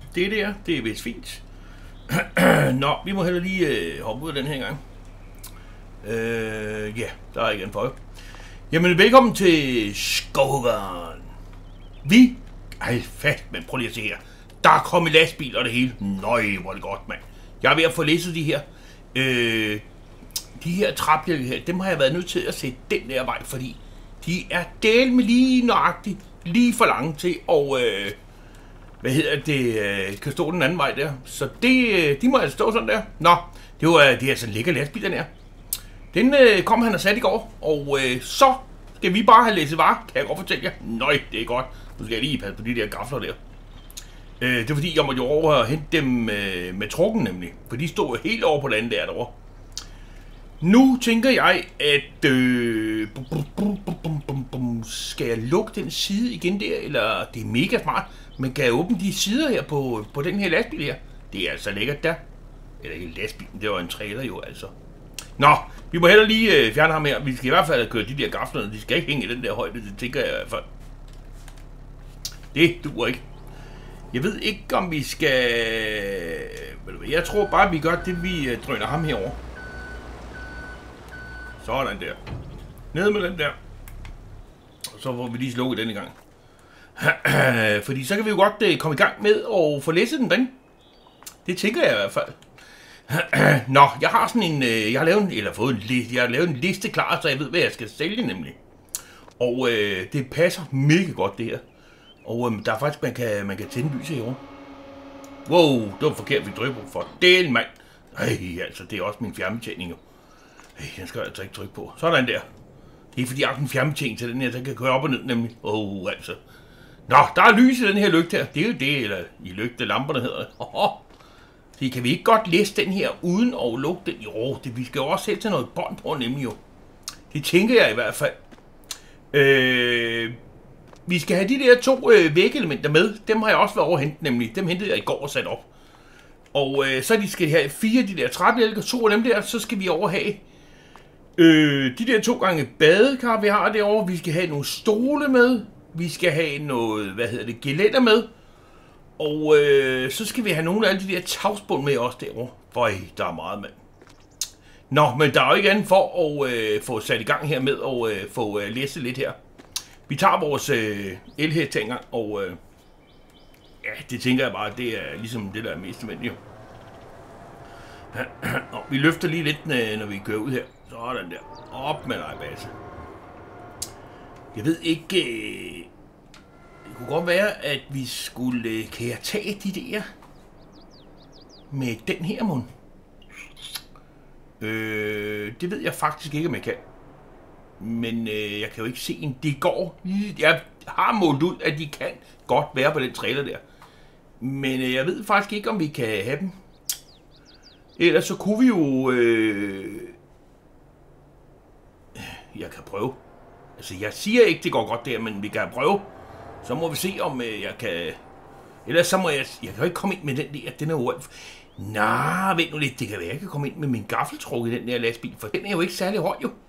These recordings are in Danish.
det der, det er vist fint. Nå, vi må heller lige hoppe ud af den her gang. Ja, der er ikke en for. Jamen, velkommen til Skovhuggeren. Vi... Ej, fast, men prøv lige at se her. Der er kommet lastbil og det hele. Nøj, hvor er det godt, mand. Jeg er ved at få læsset de her. De her træbjælke her, dem har jeg været nødt til at sætte den der vej, fordi de er delt med lige nøjagtigt, lige for lange til, og kan stå den anden vej der. Så de må altså stå sådan der. Nå, det er altså en lækker lastbil, den her. Den kom han og sat i går, og så skal vi bare have læsset varer, kan jeg godt fortælle jer. Nøj, det er godt. Nu skal jeg lige passe på de der gafler der. Det er fordi, jeg måtte jo over og hente dem med trukken nemlig, for de stod jo helt over på den anden der derovre. Nu tænker jeg, at skal jeg lukke den side igen der, eller det er mega smart, men kan jeg åbne de sider her på den her lastbil her? Det er altså lækkert der. Eller ikke lastbilen, det var en trailer jo altså. Nå, vi må heller lige fjerne ham her. Vi skal i hvert fald køre de der gafler, de skal ikke hænge i den der højde, det tænker jeg i hvert fald. Det duer ikke. Jeg ved ikke, om vi skal... Jeg tror bare, vi gør det, vi drøner ham herover. Sådan der. Ned med den der. Og så får vi lige slukket den i gang. Fordi så kan vi jo godt komme i gang med at få læsset den derinde. Det tænker jeg i hvert fald. Nå, jeg har sådan en... Jeg har lavet en liste klar, så jeg ved, hvad jeg skal sælge nemlig. Og det passer mega godt, det her. Og der er faktisk, man kan tænde lyset herovre. Wow, det var forkert, vi trykker på. For delen, mand. Ej, altså, det er også min fjernbetjening jo. Ej, den skal jeg altså ikke trykke på. Sådan der. Det er fordi, jeg har en fjernbetjening til den her, så kan køre op og ned nemlig. Altså. Nå, der er lys i den her lygte her. Det er jo det, eller i lygtelamperne hedder det. Så kan vi ikke godt læse den her, uden at lukke den? Jo, vi skal jo også selv til noget bånd på nemlig jo. Det tænker jeg i hvert fald. Vi skal have de der 2 vægelementer med. Dem har jeg også været overhentet nemlig. Dem hentede jeg i går og sat op. Og så skal have 4 af de der træbjælker, 2 af dem der. Så skal vi overhave de der 2 gange badekar, vi har derovre. Vi skal have nogle stole med. Vi skal have noget, gelænder med. Og så skal vi have nogle af alle de der tavsbund med også derovre. Føj, der er meget, mand. Nå, men der er jo ikke andet for at få sat i gang her med og få læst lidt her. Vi tager vores elhest en gang, og ja, det tænker jeg bare, det er ligesom det, der er mest nødvendigt. Og vi løfter lige lidt, når vi kører ud her. Sådan der. Op med dig, Basse. Jeg ved ikke... Det kunne godt være, at vi skulle... Kan jeg tage de der med den her mund? Det ved jeg faktisk ikke, om jeg kan. Men jeg kan jo ikke se en. Det går. Jeg har målt ud, at de kan godt være på den trailer der. Men jeg ved faktisk ikke, om vi kan have dem. Ellers så kunne vi jo... Jeg kan prøve. Altså, jeg siger ikke, det går godt der, men vi kan prøve. Så må vi se, om jeg kan... Ellers så må jeg... Jeg kan jo ikke komme ind med den der. Den er jo... Nå, vent nu lidt. Det kan være, jeg kan komme ind med min gaffeltruk i den der lastbil, for den er jo ikke særlig høj, jo.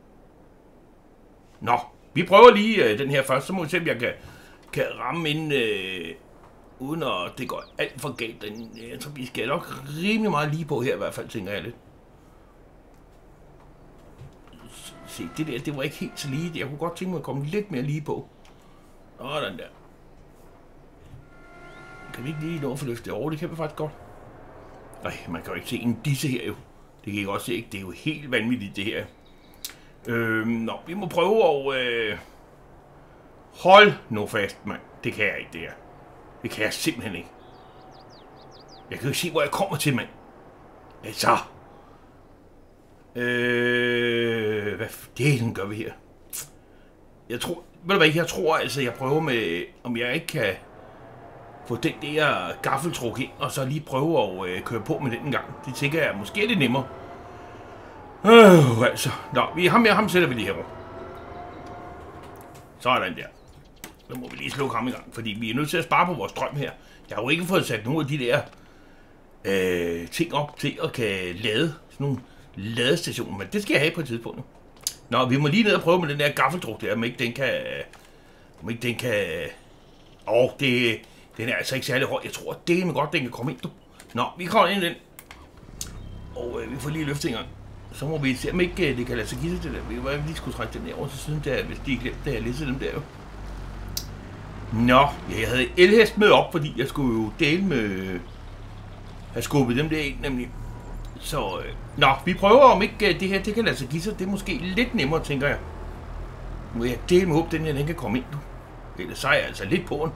Nå, vi prøver lige den her først, så må vi se, om jeg kan ramme ind, uden at det går alt for galt. Så vi skal nok rimelig meget lige på her i hvert fald, tænker jeg lidt. Se, det der, det var ikke helt så lige. Jeg kunne godt tænke mig at komme lidt mere lige på. Sådan der. Kan vi ikke lige nå at få løftet over? Det kan vi faktisk godt. Nej, man kan jo ikke se en disse her jo. Det kan jeg godt se, ikke? Det er jo helt vanvittigt, det her. Nå, vi må prøve at... Hold nu fast, mand. Det kan jeg ikke, det her. Det kan jeg simpelthen ikke. Jeg kan jo ikke se, hvor jeg kommer til, mand. Altså. Hvad delen gør vi her? Jeg tror... Ved du hvad, jeg tror altså, jeg prøver med... Om jeg ikke kan få den der gaffeltruk ind, og så lige prøve at køre på med den en gang. Det tænker jeg, måske er det nemmere. Altså. Nå, ham sætter vi lige herovre. Sådan der. Så må vi lige slukke ham i gang, fordi vi er nødt til at spare på vores strøm her. Jeg har jo ikke fået sat nogle af de der ting op til at kan lade sådan nogle ladestationer, men det skal jeg have på et tidspunkt nu. Nå, vi må lige ned og prøve med den der gaffeltruk der, om ikke den kan... Den er altså ikke særlig høj. Jeg tror, det er godt, den kan komme ind, du. Nå, vi kommer ind i den. Og vi får lige løftet en gang. Så må vi se, om ikke det kan lade sig give sig det der. Vi var lige skulle trække den der over til siden, der, hvis de glemte, da jeg læste dem der jo. Nå, ja, jeg havde elhest med op, fordi jeg skulle jo dele med... have skubbet dem der ind, nemlig. Så, nå, vi prøver, om ikke det her, det kan lade sig give sig. Det er måske lidt nemmere, tænker jeg. Nu må jeg dele med op, den her, den kan komme ind nu. Ellers så er jeg altså lidt på den.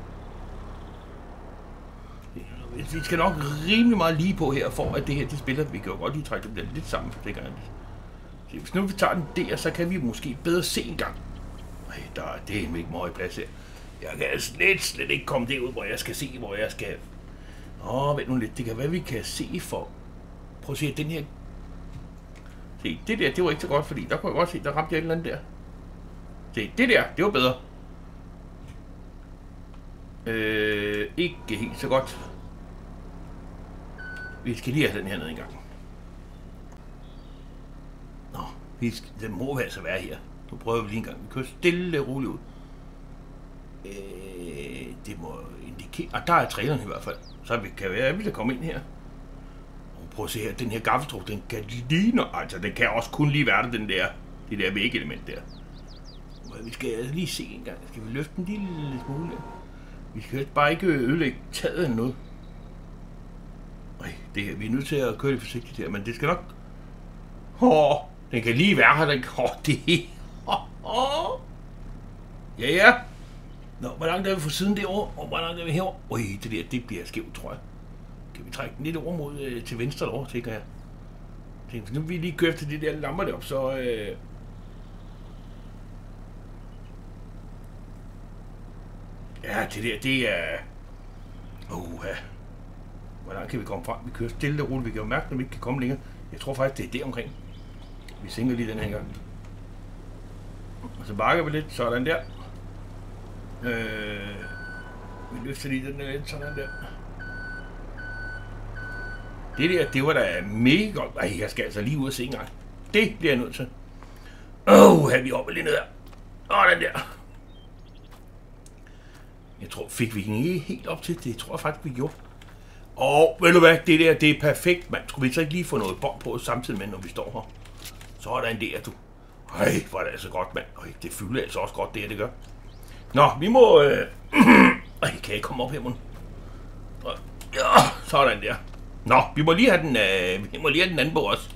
Vi skal nok rimelig meget lige på her, for at det her, det spiller. Vi kan jo godt lige trække dem lidt sammen, tænker jeg. Så hvis nu vi tager den der, så kan vi måske bedre se en gang. Ej, der er det ikke meget plads her. Jeg kan slet ikke komme derud, hvor jeg skal se, hvor jeg skal... vent nu lidt, det kan være, vi kan se for... Prøv at se, den her... Se, det der, det var ikke så godt, fordi der kunne jeg godt se, der ramte jeg et eller andet der. Se, det der, det var bedre. Ikke helt så godt. Vi skal lige have den her ned en gang. Nå, den må altså være her. Nu prøver vi lige en gang. Vi kører stille og roligt ud. Det må indikere... Og der er traileren i hvert fald. Så vi kan være, at vi kan komme ind her. Og prøv at se her, den her gaffeltruck, den kan lige... Altså, den kan også kun lige være der, det der vægelement der. Vi skal lige se en gang. Skal vi løfte den lille smule? Vi skal bare ikke ødelægge taget eller noget. Det her, vi er nødt til at køre det forsigtigt her, men det skal nok... den kan lige være her, den kan... det... Ja. Nå, hvor langt er vi fra siden derovre, og hvor langt er vi herovre? Det der, det bliver skævt, tror jeg. Kan vi trække den lidt over mod til venstre derovre, tænker jeg. Nu vil vi lige køre efter de der lamper deroppe, så... Ja, det der, det er... Hvor langt kan vi komme frem? Vi kører stille og roligt. Vi kan jo mærke, når vi ikke kan komme længere. Jeg tror faktisk, det er der omkring. Vi sænker lige den her gang. Og så bakker vi lidt. Sådan der. Vi løfter lige den der lidt. Sådan der. Det der, det var da mega godt. Jeg skal altså lige ud og se en gang. Det bliver jeg nødt til. Her vi oppe lige ned der. Den der. Jeg tror, fik vi ikke helt op til det. Tror jeg faktisk, vi gjorde. Ved du hvad, det der, det er perfekt, mand. Skulle vi så ikke lige få noget bånd på samtidig med, når vi står her? Så er der en der, du. Hvor er det altså godt, mand. Det fylder altså også godt, det her, det gør. Nå, vi må... kan jeg komme op her, man? Ja, sådan der. Nå, vi må lige have den anden på også.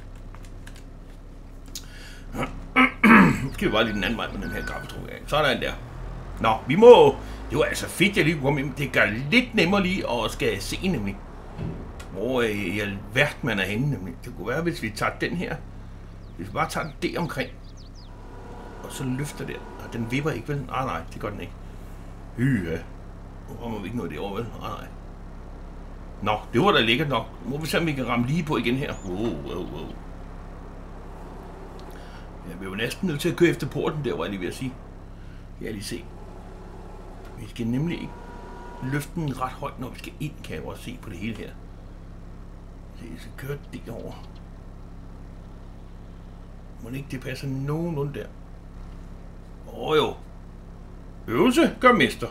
Nu skal vi bare lige den anden vej med den her gaffeltruck af. Sådan der. Nå, vi må... Det var altså fedt, jeg lige kunne komme ind. Det gør lidt nemmere lige at skal se, nemlig. Hvor i alverden man er henne, nemlig. Det kunne være, hvis vi tager den her. Hvis vi bare tager den der omkring. Og så løfter det. Og den vipper ikke, vel? Nej, det gør den ikke. Nu rammer vi ikke noget derovre, vel? Nej. Nå, det var da lækkert nok. Må vi se, om vi kan ramme lige på igen her. Jeg vil jo næsten nødt til at køre efter porten der, var jeg lige ved at sige. Jeg kan lige se. Vi skal nemlig ikke løfte den ret højt, når vi skal ind, kan jeg også se på det hele her. Så jeg skal køre derover. Må ikke det passer nogenlunde der? Jo. Øvelse gør mester.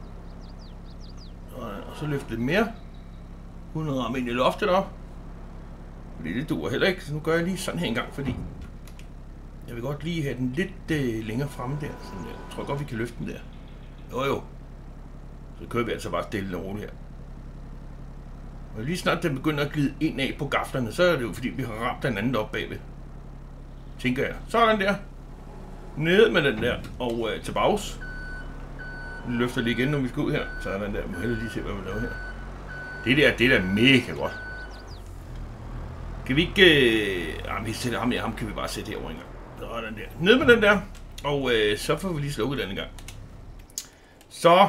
Og så løfte lidt mere. Uden at ramme ind i loftet op. Fordi det duer heller ikke, så nu gør jeg lige sådan her en gang, fordi jeg vil godt lige have den lidt længere fremme der. Sådan der. Jeg tror godt, vi kan løfte den der. Jo. Så kører vi altså bare stille og roligt her. Og lige snart den begynder at glide ind af på gaflerne, så er det jo fordi, vi har ramt den anden op bagved. Tænker jeg. Sådan der. Ned med den der. Og til bags. Vi løfter lige igen, når vi skal ud her. Sådan der. Vi må hellere lige se, hvad vi laver her. Det er mega godt. Kan vi ikke... vi sætter ham her. Ham kan vi bare sætte herovre en gang. Sådan der. Ned med den der. Og så får vi lige slukket den en gang. Så...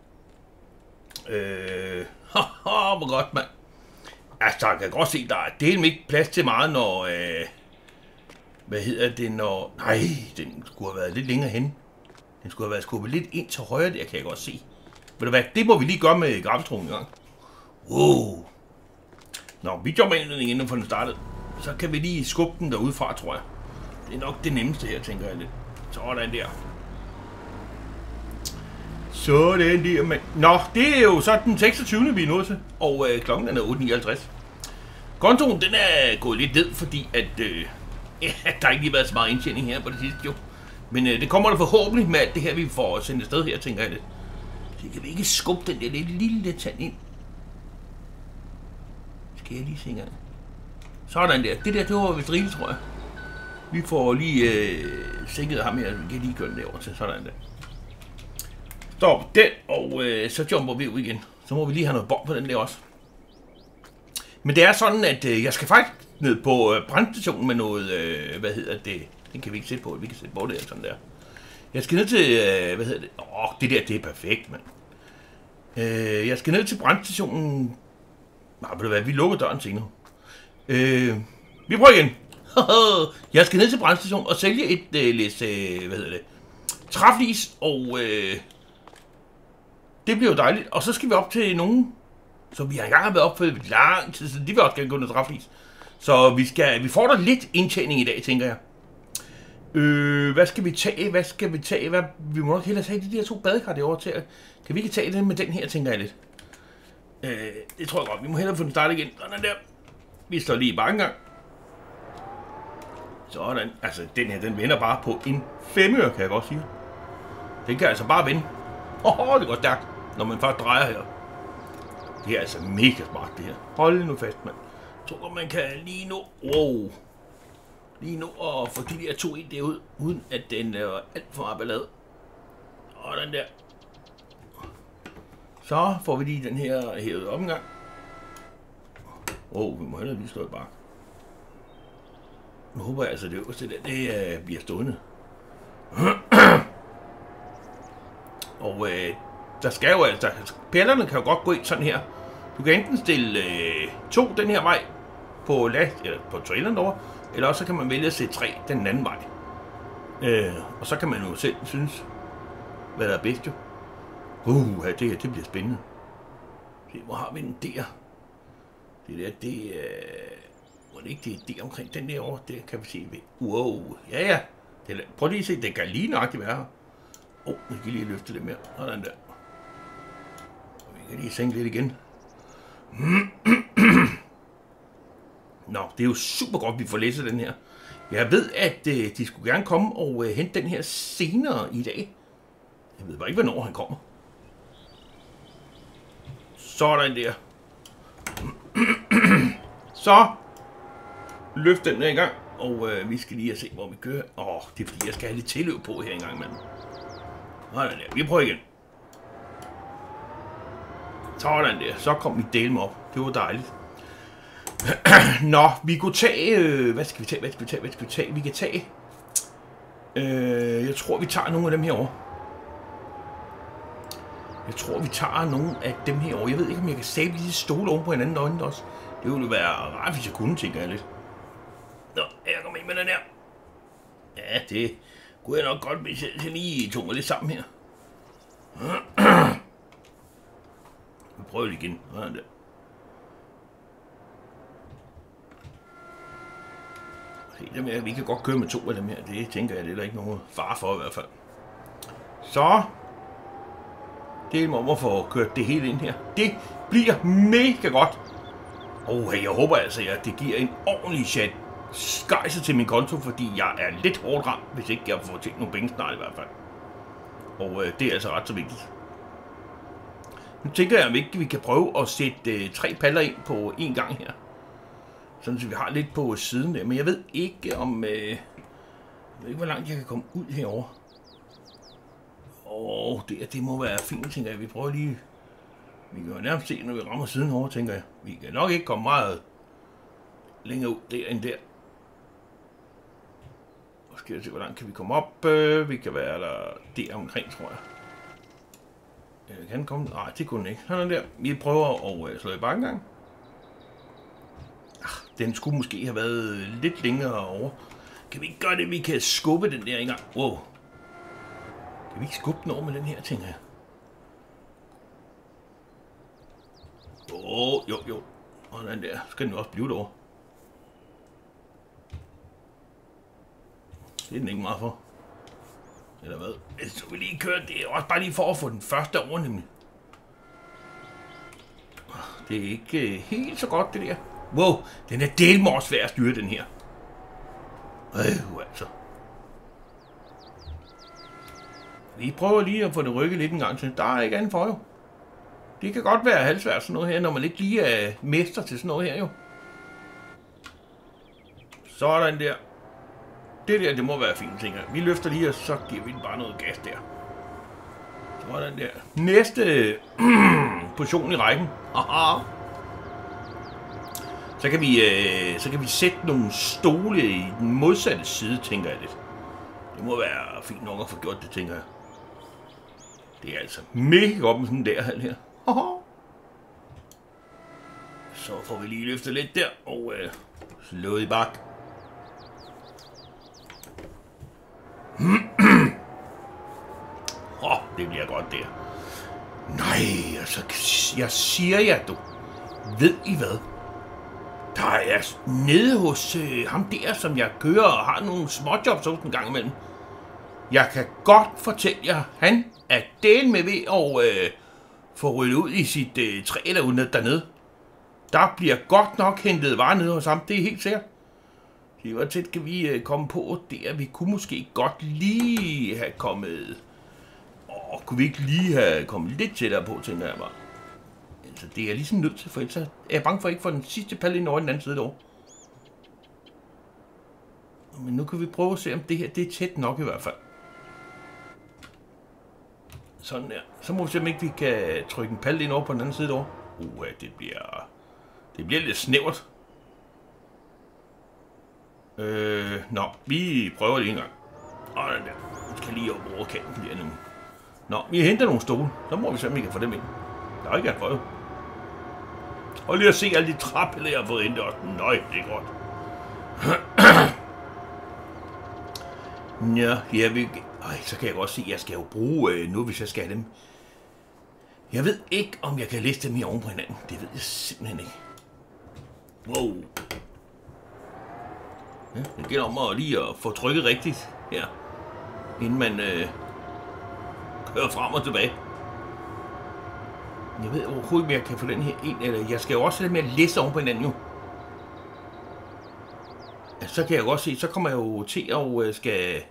hvor godt, mand. Altså, jeg kan godt se, der er delt ikke plads til meget, når... hvad hedder det, når... Nej, den skulle have været lidt længere hen. Den skulle have været skubbet lidt ind til højre, der kan jeg godt se. Ved du hvad, det må vi lige gøre med gaffeltrucken en gang. Wow. Nå, vi jumper ind igen, inden for den startede. Så kan vi lige skubbe den derudefra, tror jeg. Det er nok det nemmeste her, tænker jeg lidt. Sådan der. Sådan der, mand. Nå, det er jo så den 26. vi er nået til, og klokken er 8:59. Kontoen, den er gået lidt ned, fordi at der har ikke lige været så meget indtjening her på det sidste jo. Men det kommer der forhåbentlig med alt det her, vi får sendt afsted her, tænker jeg lidt. Så kan vi ikke skubbe den der lille tand ind. Skal jeg lige se engang. Sådan der. Det der, det var vist rigeligt, tror jeg. Vi får lige sænket ham her, vi kan lige køre den derovre til. Sådan der. Stop den, og så jumper vi ud igen. Så må vi lige have noget bånd på den der også. Men det er sådan, at jeg skal faktisk ned på brandstationen med noget, den kan vi ikke sætte på, vi kan sætte på det her, sådan der. Jeg skal ned til, det der, det er perfekt, mand. Jeg skal ned til brandstationen. Nej, ved du hvad, vi lukker døren senere. Vi prøver igen. Jeg skal ned til brandstationen og sælge et læs, træflis, og det bliver jo dejligt. Og så skal vi op til nogen, som vi har engang været op for lang tid, så de vil også gerne gå ned til træflis. Så vi får der lidt indtjening i dag, tænker jeg. Hvad skal vi tage? Vi må nok hellere tage de der 2 badekar derovre til. Kan vi ikke tage det med den her, tænker jeg lidt. Det tror jeg godt. Vi må hellere få den startet igen. Sådan der. Vi står lige i banken. Sådan. Altså, den her, den vender bare på en 5 øre, kan jeg godt sige. Den kan altså bare vende. Det går stærkt, når man først drejer her. Det er altså mega smart, det her. Hold nu fast, mand. Jeg tror, man kan lige nu... Lige nu at få de der 2 ind derud, uden at den er alt for meget ballade. Og den der. Så får vi lige den her hævet op en gang. Vi må hellere lige stå i bak. Nu håber jeg altså, det øverste der, det bliver stående. Og der skal jo altså... Pællerne kan jo godt gå ind sådan her. Du kan enten stille 2 den her vej på på traileren derovre, eller også så kan man vælge at sætte 3 den anden vej. Og så kan man jo selv synes, hvad der er bedst jo. Det her, det bliver spændende. Se, hvor har vi den der? Det der, det er... Må det ikke det er omkring den der over? Det kan vi se ved. Ja. Prøv lige at se, det kan lige nøjagtigt være her. Nu kan lige løfte det mere. Sådan der. Vi kan lige sænke lidt igen. Nå, det er jo super godt, vi får læst den her. Jeg ved, at de skulle gerne komme og hente den her senere i dag. Jeg ved bare ikke, hvornår han kommer. Sådan der. Så løft den der en gang, og vi skal lige se, hvor vi kører. Det er fordi, jeg skal have lidt tilløb på her engang, mand. Sådan der. Vi prøver igen. Sådan der. Så kom vi dele op. Det var dejligt. Nå, vi kunne tage... Hvad skal vi tage? Vi kan tage... jeg tror, vi tager nogle af dem herovre. Jeg ved ikke, om jeg kan sable disse stole oven på hinanden øjne også. Det ville være rart, hvis jeg kunne, tænker jeg lidt. Nå, jeg kommer ind med den her. Ja, det kunne jeg nok godt, hvis jeg lige tog mig lidt sammen her. Vi prøver det igen. Sådan der. Vi kan godt køre med 2 af dem her. Det tænker jeg, det er der ikke nogen fare for i hvert fald. Så det er om at få kørt det hele ind her. Det bliver mega godt. Jeg håber altså, at det giver en ordentlig chat skejse til min konto, fordi jeg er lidt hårdt ramt, hvis ikke jeg får tjent nogle penge snart i hvert fald. Og det er altså ret så vigtigt. Nu tænker jeg, om ikke vi kan prøve at sætte 3 paller ind på en gang her. Sådan så vi har lidt på siden der. Men jeg ved ikke om... jeg ved ikke, hvor langt jeg kan komme ud herover. Det må være fint, tænker jeg. Vi prøver lige... Vi kan jo nærmest se, når vi rammer siden herovre, tænker jeg. Vi kan nok ikke komme meget længere ud der end der. Og skal jeg se, hvor langt kan vi komme op. Vi kan være der omkring, tror jeg. Kan den komme? Nej, det kunne den ikke. Sådan der. Vi prøver at slå i bakken gang. Den skulle måske have været lidt længere over. Kan vi ikke gøre det, vi kan skubbe den der engang? Kan vi ikke skubbe den over med den her, tænker jeg? Jo. Og den der, skal den jo også blive derovre. Det er den ikke meget for. Eller hvad? Så vi lige køre det. Også bare lige for at få den første over, nemlig. Det er ikke helt så godt, det der. Wow, den er delmås svær at styre, den her. Altså. Vi prøver lige at få det rykket lidt en gang til. Der er ikke anden for, jo. Det kan godt være halvsvært sådan noget her, når man ikke lige er mester til sådan noget her, jo. Sådan der. Det der, det må være fint, tænker jeg. Vi løfter lige, og så giver vi den bare noget gas der. Sådan der. Næste portion i rækken. Aha. Så kan vi sætte nogle stole i den modsatte side, tænker jeg lidt. Det må være fint nok at få gjort det, tænker jeg. Det er altså mega godt med sådan der her. Aha. Så får vi lige løftet lidt der, og slået i bak. Det bliver godt der. Nej, altså, jeg siger jer, du. Ved I hvad? Der er nede hos ham der, som jeg kører og har nogle småjobs hos en gang imellem. Jeg kan godt fortælle jer, han er den med ved at få ryddet ud i sit træ derude dernede. Der bliver godt nok hentet varer nede hos ham, det er helt sikkert. Det var tæt, kan vi komme på der. Vi kunne måske godt lige have kommet... kunne vi ikke lige have kommet lidt tættere på, tænker jeg bare. Altså, det er ligesom nødt til, for ellers er jeg bange for ikke for den sidste palle ind over den anden side derovre. Men nu kan vi prøve at se, om det her det er tæt nok i hvert fald. Sådan der. Så må vi se, om ikke vi kan trykke en palle ind over på den anden side derovre. Det bliver lidt snævert. Nå, vi prøver lige en gang. Den der. Vi skal lige over kanten der nu. Nå, vi henter nogle stole. Så må vi se, om vi kan få dem ind. Der er ikke at prøve. Og lige at se alle de trappelle, jeg har fået ind også. Nøj, det er godt. Ja, så kan jeg godt se, at jeg skal jo bruge nu, hvis jeg skal have dem. Jeg ved ikke, om jeg kan læse dem i oven på hinanden. Det ved jeg simpelthen ikke. Wow. Ja, det gælder om at lige at få trykket rigtigt her, inden man kører frem og tilbage. Jeg ved overhovedet ikke, om jeg kan få den her ind, eller jeg skal jo også have med at læse oven på hinanden jo. Ja, så kan jeg godt se, så kommer jeg jo til at skal...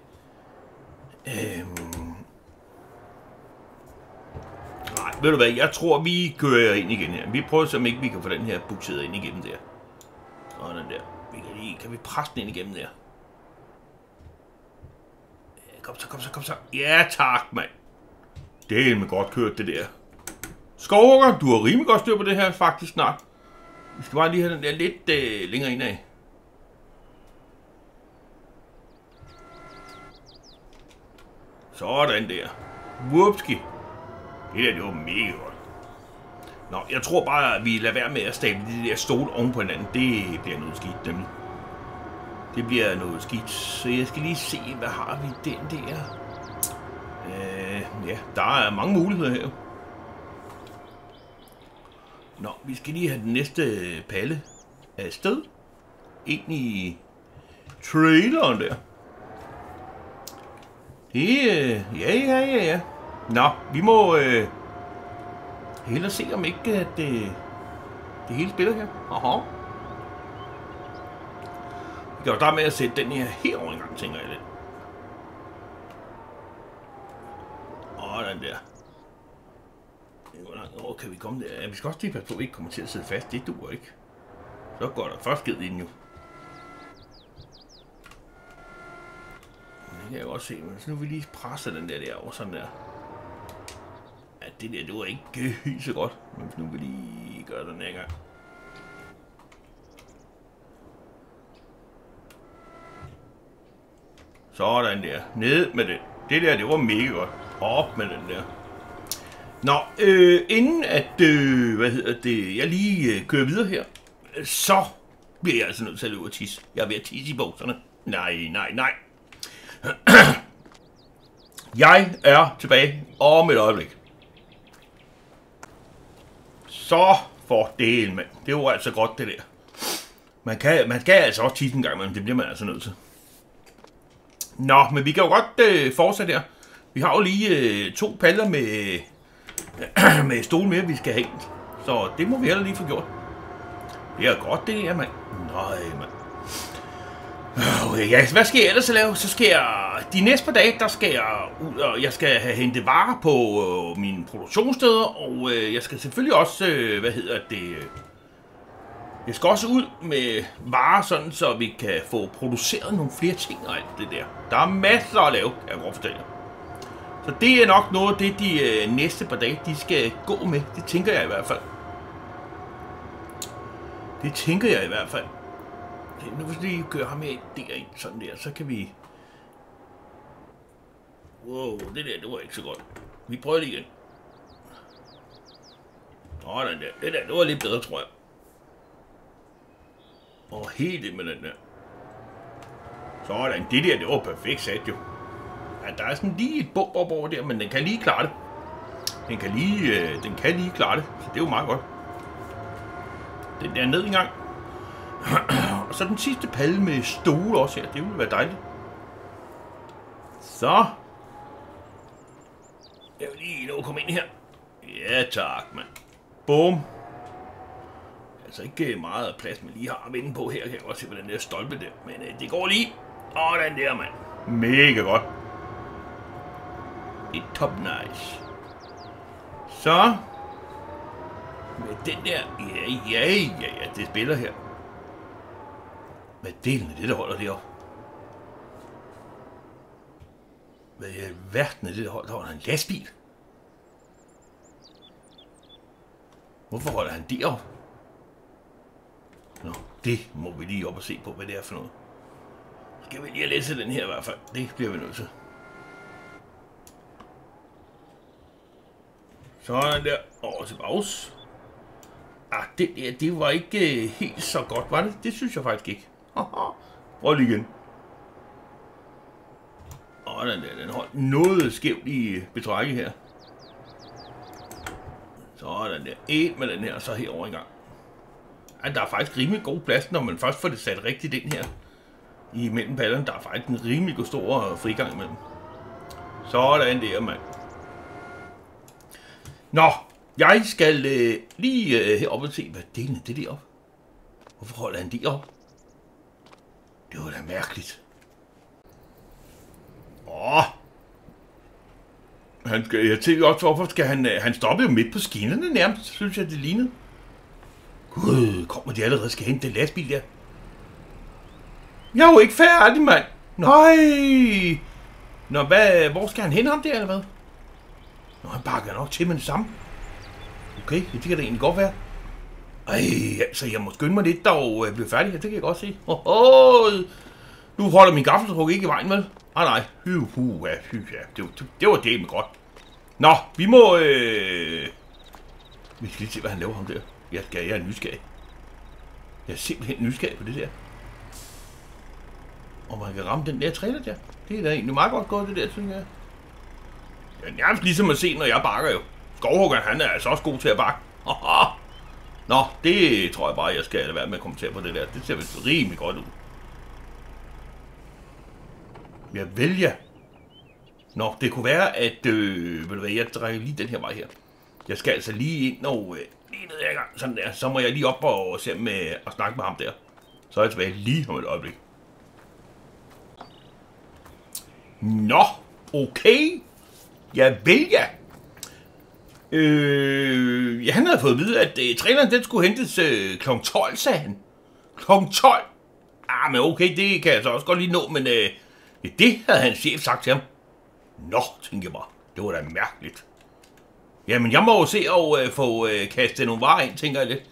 Nej, ved du hvad, jeg tror vi kører ind igen her. Vi prøver så om ikke vi kan få den her bukseret ind igennem der. Sådan der. Kan vi presse den ind igennem der? Kom så. Ja, tak, mand. Det er med godt kørt, det der. Skovhugger, du har rimelig godt styr på det her faktisk snart. Vi skal bare lige have den der lidt længere indad. Sådan der. Whoopski. Det der, det var mega godt. Nå, jeg tror bare, at vi lader være med at stable de der stole oven på hinanden. Det bliver noget skidt, nemlig. Det bliver noget skidt. Så jeg skal lige se, hvad har vi den der? Ja, der er mange muligheder her. Nå, vi skal lige have den næste palle afsted. Ind i traileren der. Ja. Nå, vi må hellere se, om ikke at det hele spiller her. Aha. Vi kan jo starte med at sætte den her herover en gang, tænker jeg lidt. Og den der. Hvor langt over kan vi komme der? Ja, vi skal også lige passe på, at vi ikke kommer til at sidde fast. Det duer ikke. Så går der først skid ind jo. Det kan jeg godt se, men så nu vil vi lige presse den der over sådan der. Ja, det der, det var ikke helt så godt. Men nu vil vi lige gøre den her gang. Sådan der. Ned med det. Det der, det var mega godt. Op med den der. Nå, inden at, jeg lige kører videre her, så bliver jeg altså nødt til at løbe og tisse. Jeg er ved at tisse i bukserne. Nej. Jeg er tilbage om et øjeblik. Så for del, mand. Det var altså godt, det der. Man skal altså også tisse en gang, men det bliver man altså nødt til. Nå, men vi kan jo godt fortsætte her. Vi har jo lige 2 paller med, med stol mere, vi skal have. Så det må vi heller lige få gjort. Det er godt, det her, mand. Nej, mand. Ja, hvad skal jeg ellers lave? Så skal jeg... De næste par dage, der skal jeg ud, og jeg skal have hentet varer på mine produktionssteder, og jeg skal selvfølgelig også, jeg skal også ud med varer, sådan så vi kan få produceret nogle flere ting og alt det der. Der er masser at lave, kan jeg godt fortælle. Så det er nok noget af det, de næste par dage, de skal gå med. Det tænker jeg i hvert fald. Det tænker jeg i hvert fald. Nu hvis vi kører ham med derind, sådan der, så kan vi... Wow, det var ikke så godt. Vi prøver lige igen. Sådan der. Det var lidt bedre, tror jeg. Og helt det med den der. Sådan, det var perfekt sat jo. Ja, der er sådan lige et bump op over der, men den kan lige klare det. Den kan lige klare det, så det er jo meget godt. Den der ned engang. Og så den sidste palle med stole også her. Det ville være dejligt. Så. Jeg vil lige nå at komme ind her. Ja tak, mand. Bum. Altså ikke meget plads, man lige har at vende på her. Kan jeg godt se på den der stolpe der. Men det går lige. Og den der, mand. Mega godt. Det er top nice. Så. Med den der. Ja, det spiller her. Hvad delen af det, der holder deroppe? Hvad i alverden er det, der holder? Der holder en lastbil. Hvorfor holder han deroppe? Nå, det må vi lige op og se på, hvad det er for noget. Skal vi lige læse den her i hvert fald? Det bliver vi nødt til. Sådan der. Over til bags. Det var ikke helt så godt, var det? Det synes jeg faktisk ikke. Prøv lige igen. Og den holdt noget skævt i betrækket her. Sådan der. Et med den her, og så herover en gang. Ja, der er faktisk rimelig god plads, når man først får det sat rigtigt ind her. Imellem pallerne, der er faktisk en rimelig stor frigang imellem. Sådan der, mand. Nå, jeg skal lige heroppe og se, hvad delen er det deroppe. Hvorfor holder han deroppe? Det var da mærkeligt. Jeg tænker også, hvorfor skal han stoppe jo midt på skinnerne nærmest, synes jeg, det lignede. Gud, kommer de allerede skal hente den lastbil der? Jeg er jo ikke færdig, mand. Nej. Nå, hvor skal han hen ham der, eller hvad? Nå, han bakker nok til med det samme. Okay, det kan da egentlig godt være. Altså, jeg må skynde mig lidt, og blive færdig. Det kan jeg godt se. Nu holder min gaffeltruk ikke i vejen, vel? Nej. Det var det med godt. Nå, vi må... Vi skal lige se, hvad han laver ham der. Jeg er nysgerrig. Jeg er simpelthen nysgerrig på det der. Og man kan ramme den der trailer der. Det er da egentlig meget godt gået, det der, synes jeg. Det er nærmest ligesom at se, når jeg bakker jo. Skovhuggeren, han er altså også god til at bakke. Nå, det tror jeg bare, jeg skal lade være med at kommentere på det der. Det ser vist rimelig godt ud. Jeg vælger. Nå, det kunne være, at ved du hvad, jeg trækker lige den her vej her. Jeg skal altså lige ind og lige ned her gang. Sådan der. Så må jeg lige op og se med og snakke med ham der. Så er jeg tilbage lige om et øjeblik. Nå, okay. Jeg vælger. Ja, han havde fået at vide, at traileren den skulle hentes kl. 12, sagde han. Kl. 12? Men okay, det kan jeg så også godt lige nå, men det havde hans chef sagt til ham. Nå, tænkte jeg bare. Det var da mærkeligt. Jamen, jeg må jo se og få kastet nogle varer ind, tænker jeg lidt.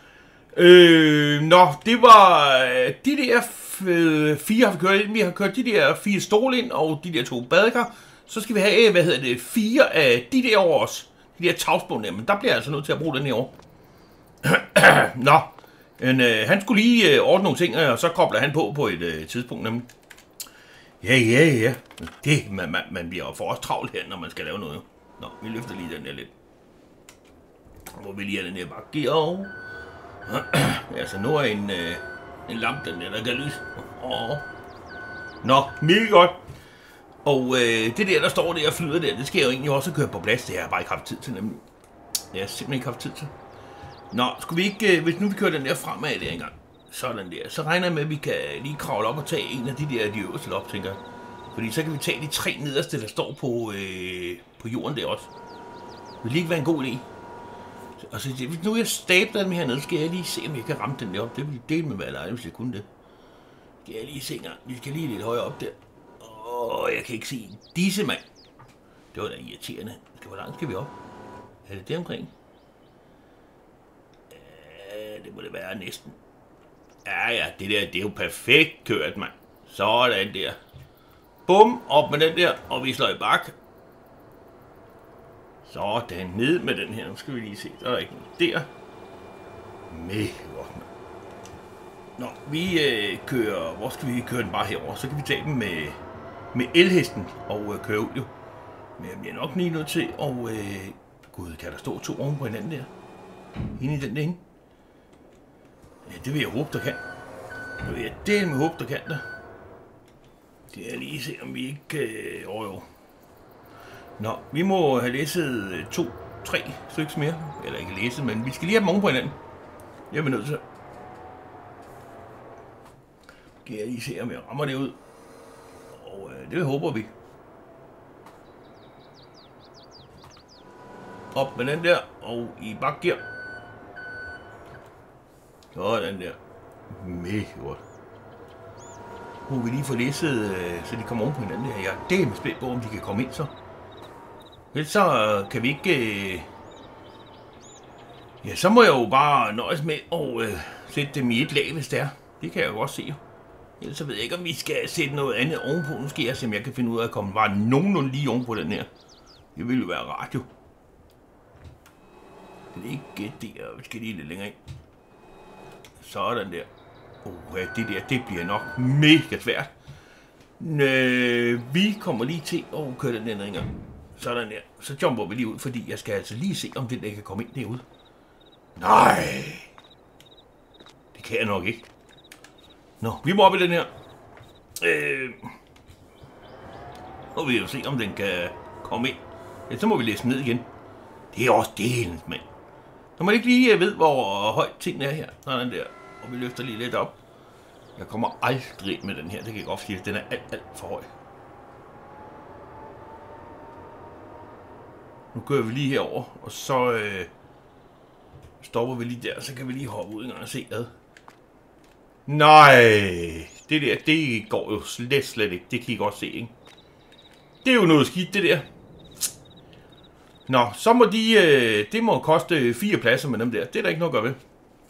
Nå, det var de der 4, vi har kørt de der 4 stole ind, og de der 2 badekar. Så skal vi have, 4 af de der over os. De der tavsbund der, men der bliver jeg altså nødt til at bruge den her år. Nå, men han skulle lige ordne nogle ting, og så kobler han på et tidspunkt nemlig. Ja. Det, man bliver jo for os travlt her, når man skal lave noget. Nå, vi løfter lige den der lidt. Hvor vi lige have den her bakke over. Ja, så nu er en lampe, den der kan lyse. Nå, mega godt. Og det der står der og flyder der, det skal jeg jo egentlig også køre på plads. Det har jeg bare ikke haft tid til nemlig. Jeg har simpelthen ikke haft tid til. Nå, skulle vi ikke, hvis nu vi kører den der fremad der engang, sådan der, så regner jeg med, at vi kan lige kravle op og tage en af de øverste op, tænker jeg. Fordi så kan vi tage de 3 nederste, der står på jorden der også. Vil det ikke være en god idé? Og så hvis nu jeg stabler dem hernede, skal jeg lige se, om jeg kan ramme den der op. Det ville dele med være lejligt, hvis jeg kunne det. Skal jeg lige se engang. Vi skal lige lidt højere op der. Jeg kan ikke se disse, mand. Det var da irriterende. Hvor langt skal vi op? Er det der omkring? Det må det være næsten. Ja, det der, det er jo perfekt kørt, mand. Sådan der. Bum, op med den der, og vi slår i bak. Sådan, ned med den her. Nu skal vi lige se. Der er ikke noget der. Mega godt, mand. Nå, vi kører... Hvor skal vi køre den bare herover? Så kan vi tage dem med elhesten og køre ud, jo. Men jeg bliver nok lige nødt til at... Gud, kan der stå 2 oven på hinanden der? Inde i den derinde? Ja, det vil jeg håbe, der kan. Det vil jeg dele med håbe, der kan der. Det er lige se, om vi ikke... jo. Nå, vi må have læsset 2-3 stykker mere. Eller ikke læsset, men vi skal lige have dem oven på hinanden. Jeg er nødt til. Kan jeg lige se, om jeg rammer det ud. Og det håber vi. Op med den der, og i bakgear. Sådan der. Mega godt. Nu må vi lige få læsset, så de kommer oven på hinanden der. Jeg er dæmmet spændt på, om de kan komme ind så. Ellers så kan vi ikke... Ja, så må jeg jo bare nøjes med at sætte dem i et lag, hvis det er. Det kan jeg jo godt se. Ellers så ved jeg ikke, om vi skal sætte noget andet ovenpå. Nu skal jeg se, om jeg kan finde ud af at komme bare nogenlunde lige ovenpå den her. Det ville jo være rart, jo. Det er ikke der. Vi skal lige lidt længere ind. Sådan der. Ja, det der, det bliver nok mega svært. Vi kommer lige til at køre den der engang. Sådan der. Så jumper vi lige ud, fordi jeg skal altså lige se, om den der kan komme ind derude. Nej! Det kan jeg nok ikke. Nå, vi må op i den her. Nu vil jeg jo se, om den kan komme ind. Ja, så må vi læse ned igen. Det er også delens, mand. Når man ikke lige ved, hvor højt tingene er her. Sådan der. Og vi løfter lige lidt op. Jeg kommer aldrig med den her. Det kan jeg godt sige. Den er alt for høj. Nu kører vi lige herover, og så stopper vi lige der. Så kan vi lige hoppe ud en gang og se ad. Nej, det der, det går jo slet ikke. Det kan I godt se, ikke? Det er jo noget skidt, det der. Nå, så må det må koste 4 pladser med dem der. Det er der ikke noget at gøre ved.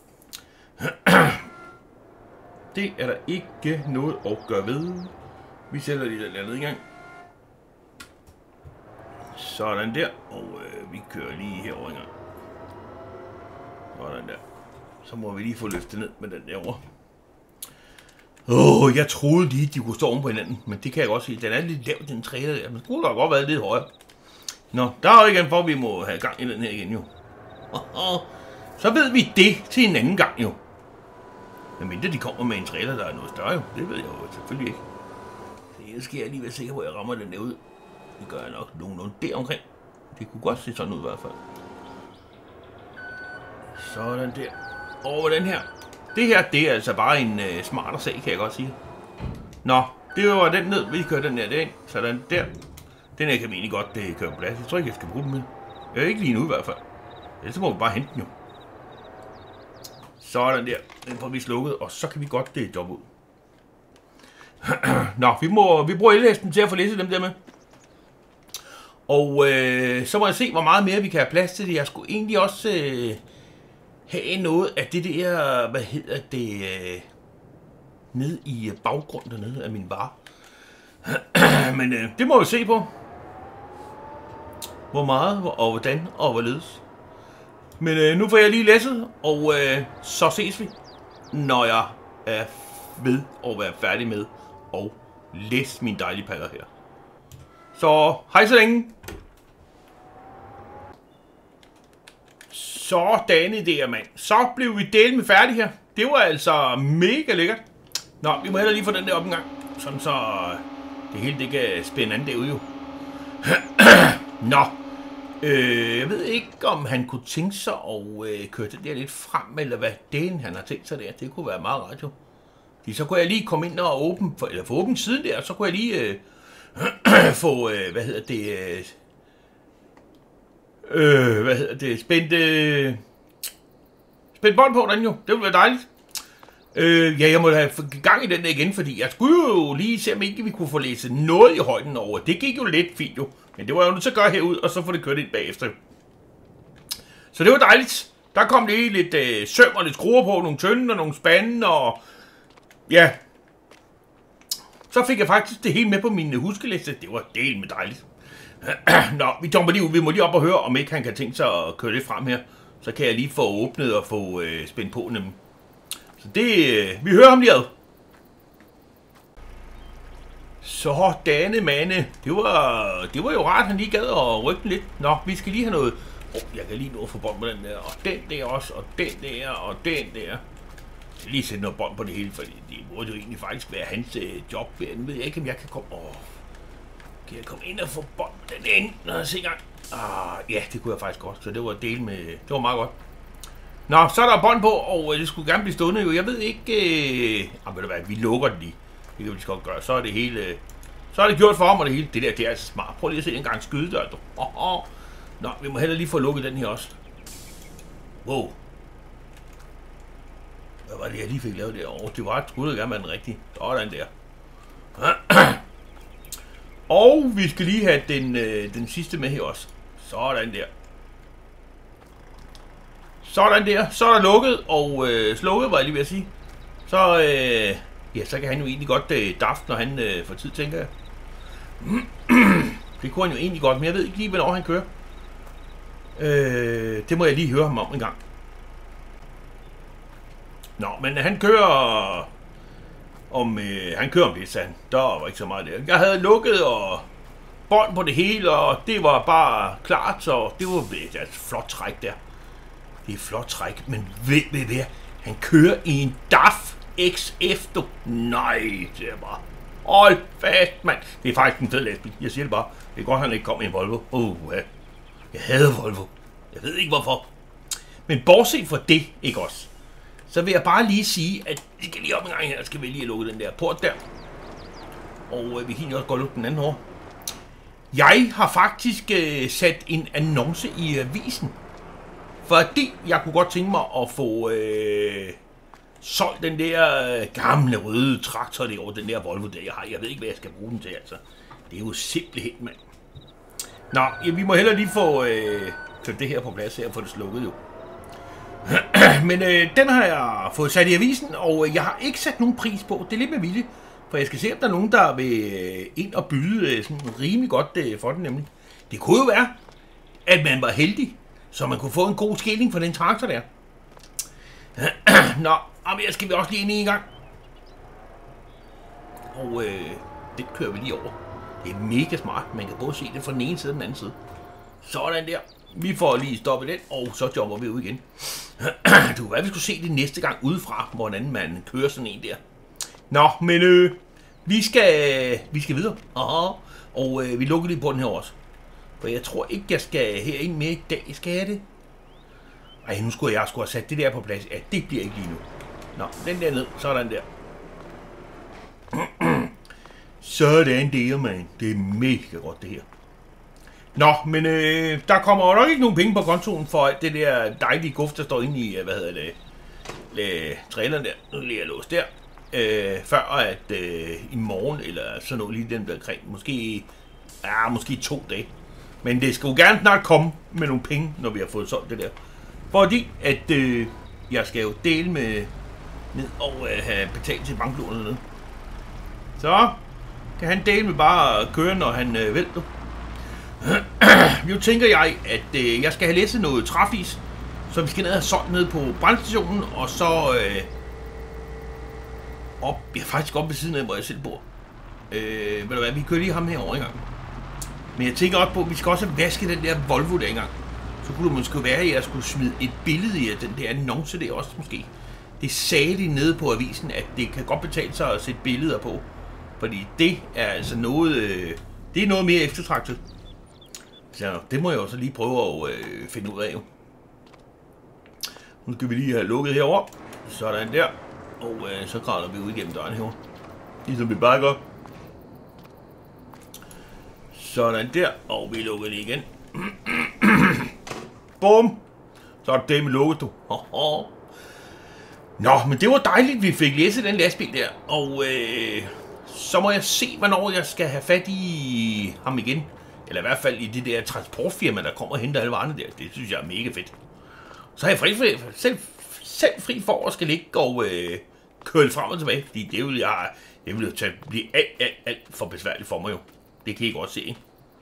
Det er der ikke noget at gøre ved. Vi sætter lige den andet i gang. Sådan der. Og vi kører lige herover en gang. Sådan der. Så må vi lige få løftet ned med den derovre. Jeg troede lige, de kunne stå oven på hinanden. Men det kan jeg godt se. Den er lidt lav, den trailer der. Men det skulle da godt være lidt højere. Nå, der er jo igen for, at vi må have gang i den her igen, jo. Så ved vi det til en anden gang, jo. Men mindre de kommer med en trailer, der er noget større, jo. Det ved jeg jo selvfølgelig ikke. Så jeg skal jeg lige være sikker på, at jeg rammer den derude. Det gør jeg nok nogenlunde deromkring. Det kunne godt se sådan ud i hvert fald. Sådan der. Over den her. Det her, det er altså bare en smartere sag, kan jeg godt sige. Nå, det var den ned. Vi kører den her derind. Sådan der. Den her kan vi egentlig godt køre på plads. Jeg tror ikke, jeg skal bruge den med. Jeg er ikke lige nu i hvert fald. Ellers må vi bare hente den jo. Sådan der. Den får vi slukket, og så kan vi godt doppe ud. Nå, vi bruger elhesten til at få læsset dem der med. Og så må jeg se, hvor meget mere vi kan have plads til det. Jeg skulle egentlig også have noget af det der, hvad hedder det, nede i baggrunden dernede af min bar. Men det må vi se på. Hvor meget, og hvordan, og hvorledes. Men nu får jeg lige læsset, og så ses vi, når jeg er ved at være færdig med at læse mine dejlige pakker her. Så hej så længe. Sådan der, mand. Så blev vi delt med færdig her. Det var altså mega lækkert. Nå, vi må heller lige få den der op en gang. Sådan så Det hele, det kan spænde an derude jo. Nå. Jeg ved ikke, om han kunne tænke sig at køre det der lidt frem, eller hvad den han har tænkt sig der. Det kunne være meget rart jo. Så kunne jeg lige komme ind og få åbent siden der, og så kunne jeg lige få, spændt bånd på den jo. Det ville være dejligt. Ja, jeg må have gang i den der igen, fordi jeg skulle jo lige se, om ikke vi kunne få læst noget i højden over. Det gik jo lidt fint jo, men det var jo nødt til at gøre herud, og så få det kørt ind bagefter. Så det var dejligt. Der kom lige lidt søm og lidt skruer på, nogle tønder og nogle spande, og ja. Så fik jeg faktisk det hele med på min huskeliste. Det var delt med dejligt. Nå, vi jumper lige ud. Vi må lige op og høre, om ikke han kan tænke sig at køre lidt frem her. Så kan jeg lige få åbnet og få spændt på nemlig. Så det, vi hører ham lige ad. Så dane mande. Det var jo rart, han lige gad at rykke lidt. Nå, vi skal lige have noget. Jeg kan lige nå at få bånd på den der, og den der også, og den der, og den der. Jeg skal lige sætte noget bånd på det hele, for det burde jo egentlig faktisk være hans job. Nu ved jeg ikke, om jeg kan komme. Kan jeg komme ind og få bånd på den ende, når jeg ser gang? Ja, det kunne jeg faktisk godt, så det var del med. Det var meget godt. Nå, så er der bånd på, og det skulle gerne blive stående jo. Jeg ved ikke. Ved du hvad, vi lukker den lige. Det kan vi godt gøre. Så er det hele. Så er det gjort for ham og det hele. Det der, det er altså smart. Prøv lige at se en gang skyde der. Nå, vi må heller lige få lukket den her også. Wow. Hvad var det, jeg lige fik lavet derovre? Det var skulle gerne være den rigtige. Sådan der. Og vi skal lige have den sidste med her også. Sådan der. Sådan der. Så er der lukket og slukket, var jeg lige ved at sige. Så, ja, så kan han jo egentlig godt daft, når han får tid, tænker jeg. Det kunne han jo egentlig godt, men jeg ved ikke lige, hvornår han kører. Det må jeg lige høre ham om en gang. Nå, men han kører om det, sagde han. Der var ikke så meget der. Jeg havde lukket og bånd på det hele, og det var bare klart, så det var et flot træk der. Det er et flot træk, men ved hvad? Han kører i en DAF XF, du. Nej, det er bare. Hold fast, mand. Det er faktisk en fed lastbil. Jeg siger det bare. Det er godt, han ikke kom i en Volvo. Ja. Jeg hader Volvo. Jeg ved ikke hvorfor. Men bortset fra det, ikke også? Så vil jeg bare lige sige, at vi kan lige op en gang her, skal vi lige lukke den der port der. Og vi kan også godt lukke den anden år. Jeg har faktisk sat en annonce i avisen. Fordi jeg kunne godt tænke mig at få solgt den der gamle røde traktor derovre, den der Volvo der jeg har. Jeg ved ikke, hvad jeg skal bruge den til, altså. Det er jo simpelthen, mand. Nå, ja, vi må hellere lige få det her på plads her og få det slukket jo. Men den har jeg fået sat i avisen, og jeg har ikke sat nogen pris på. Det er lidt med vilje, for jeg skal se, om der er nogen, der vil ind og byde sådan rimelig godt for den nemlig. Det kunne jo være, at man var heldig, så man kunne få en god skilling for den traktor der. Nå, men jeg skal vi også lige ind i en gang. Og det kører vi lige over. Det er mega smart. Man kan både se det fra den ene side og den anden side. Sådan der. Vi får lige stoppet den, og så jumper vi ud igen. Det kunne være, vi skulle se det næste gang udefra, hvordan man kører sådan en der. Nå, men vi skal videre. Og vi lukker lige på den her også. For jeg tror ikke, jeg skal herind med i dag. Skal jeg det? Ej, nu skulle jeg have sat det der på plads. Ja, det bliver ikke lige nu. Nå, den der ned. Sådan der. Sådan der, man. Det er mega godt, det her. Nå, men der kommer jo nok ikke nogen penge på kontoen for alt det der dejlige guf, der står inde i, traileren der. Nu lige jeg låst der. Før at i morgen, eller sådan noget lige den der kring. Måske 2 dage. Men det skal jo gerne snart komme med nogle penge, når vi har fået solgt det der. Fordi at jeg skal jo dele med ned og have betalt til banklånet ned. Så kan han dele med bare at køre, når han vil. Nu tænker jeg, at jeg skal have læsset noget træfis, så vi skal ned og have solgt ned på brandstationen, og så faktisk op ved siden af, hvor jeg selv bor. Ved du hvad, vi kører lige ham herovre en gang. Men jeg tænker også på, at vi skal også vaske den der Volvo der engang. Så kunne det måske være, at jeg skulle smide et billede i den der annonce der også måske. Det sagde de nede på avisen, at det kan godt betale sig at sætte billeder Fordi det er altså noget, det er noget mere eftertragtet. Så det må jeg også lige prøve at finde ud af. Nu skal vi lige have lukket herover. Sådan der. Og så kravler vi ud igennem døren herovre. Ligesom vi bare gør. Sådan der. Og vi lukker det igen. Bum. Så er det med lukket, du. Nå, men det var dejligt, vi fik læst den lastbil der. Og så må jeg se, hvornår jeg skal have fat i ham igen. Eller i hvert fald i det der transportfirma, der kommer og henter alle varerne der. Det synes jeg er mega fedt. Så har jeg selv fri for at skal ligge og køre frem og tilbage. Fordi det vil jo blive alt for besværligt for mig jo. Det kan I godt se, ikke?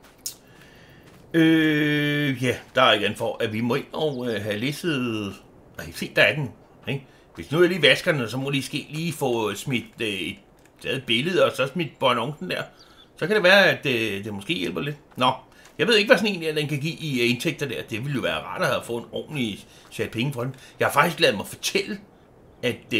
Ja, der er igen for, at vi må ind og have læsset... Nej, se, der er den. Ikke? Hvis nu jeg lige vasker den, så må de ske lige få smidt et billede, og så smidt på annoncen der. Så kan det være, at det måske hjælper lidt. Nå, jeg ved ikke, hvad sådan en den kan give i indtægter der. Det ville jo være rart at have fået en ordentlig sat penge for den. Jeg har faktisk ladet mig fortælle, at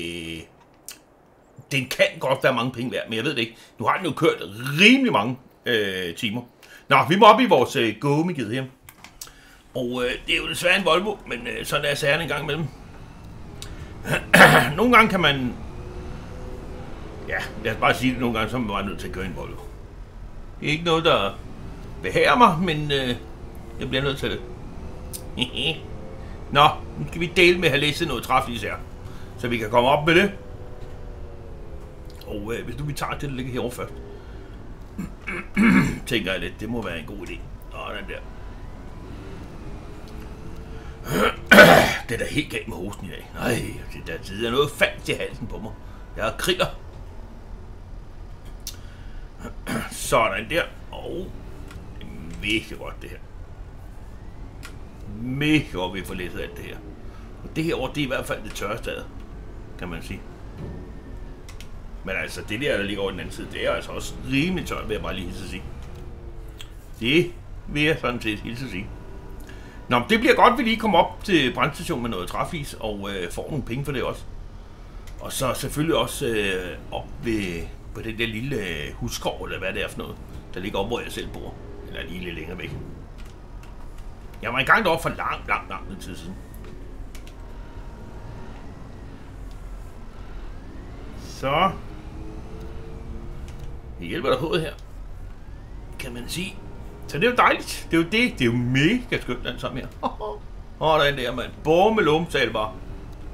den kan godt være mange penge værd, men jeg ved det ikke. Nu har den jo kørt rimelig mange timer. Nå, vi må op i vores gummiged her. Og det er jo desværre en Volvo, men sådan er sagerne en gang imellem. Nogle gange kan man... Ja, lad os bare sige det, nogle gange så er man bare nødt til at køre en Volvo. Det er ikke noget, der behager mig, men jeg bliver nødt til det. Nå, nu skal vi dele med at have læst noget træflis her, så vi kan komme op med det. Og hvis nu vi tager det, der ligger herovre først, tænker jeg lidt, det må være en god idé. Nå, den der. Det er da helt galt med hosten i dag. Nej, det er noget falsk i halsen på mig. Jeg har kriller. Sådan der. Og det er mega godt det her. Mega godt, vi får læst alt det her. Og det her år, det er i hvert fald det tørreste af, kan man sige. Men altså, det der ligger over den anden side, det er altså også rimelig tørt, vil jeg bare lige hilse at sige. Det vil jeg sådan set hilse at sige. Nå, det bliver godt, at vi lige kommer op til brandstationen med noget træflis og får nogle penge for det også. Og så selvfølgelig også op på den der lille husskov, eller hvad det er for noget, der ligger op, hvor jeg selv bor. Eller lige lidt længere væk. Jeg var engang deroppe for lang tid siden. Så. Det hjælper der hovedet her, kan man sige. Så det er jo dejligt. Det er jo det. Det er jo mega skønt, den sammen her. Åh, der er den der, mand. Bommelum, sagde det bare.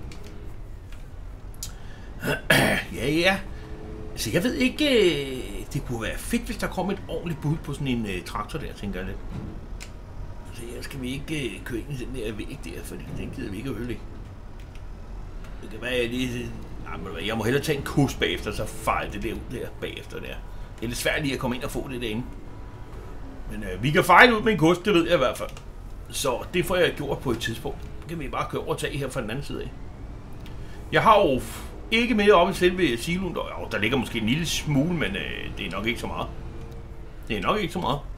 Ja. Altså, jeg ved ikke... Det kunne være fedt, hvis der kom et ordentligt bud på sådan en traktor der, tænker jeg lidt. Så her skal vi ikke køre ind i den der væg der, fordi den gider vi ikke at ødelægge. Det kan være, at jeg må hellere tage en kus bagefter, så fejle det der ud der bagefter der. Det er lidt svært lige at komme ind og få det derinde. Men vi kan fejle ud med en kus, det ved jeg i hvert fald. Så det får jeg gjort på et tidspunkt. Det kan vi bare køre over og tage her fra den anden side af. Jeg har jo ikke mere oppe i selve siloen. Der ligger måske en lille smule, men det er nok ikke så meget. Det er nok ikke så meget.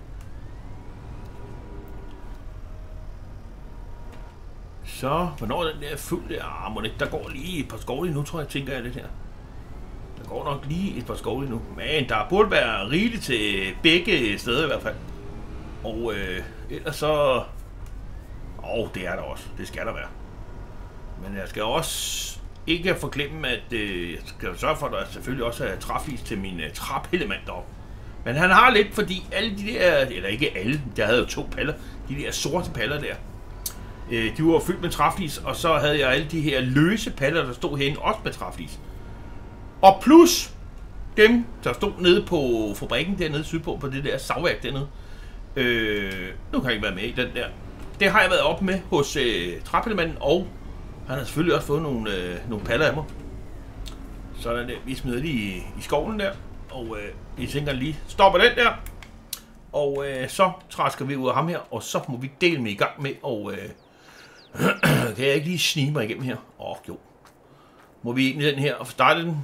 Så, hvornår den der fuld der? Der går lige et par skovle nu, tror jeg, tænker jeg lidt her. Der går nok lige et par skovle nu. Men der burde være rigeligt til begge steder i hvert fald. Og ellers så... det er der også. Det skal der være. Men jeg skal også ikke forglemme, at jeg skal sørge for, at der selvfølgelig også er træflis til min trapelement deroppe. Men han har lidt, fordi alle de der... Eller ikke alle, der havde jo 2 paller. De der sorte paller der. De var fyldt med træflis, og så havde jeg alle de her løse paller, der stod herinde, også med træflis. Og plus dem, der stod nede på fabrikken dernede sydpå, på det der savværk dernede. Nu kan jeg ikke være med i den der. Det har jeg været op med hos træpillemanden, og han har selvfølgelig også fået nogle paller af mig. Sådan der, vi smider lige i skoven der, og vi tænker lige, stopper den der. Og så træsker vi ud af ham her, og så må vi dele med i gang med, og kan jeg ikke lige snige mig igennem her? Jo. Må vi ind i den her og starte den?